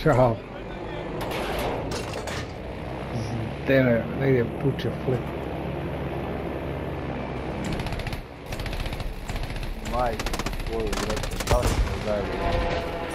Ćao. Tene, negdje puče flip. Majke, tvoju, brate, da li smo zajedno?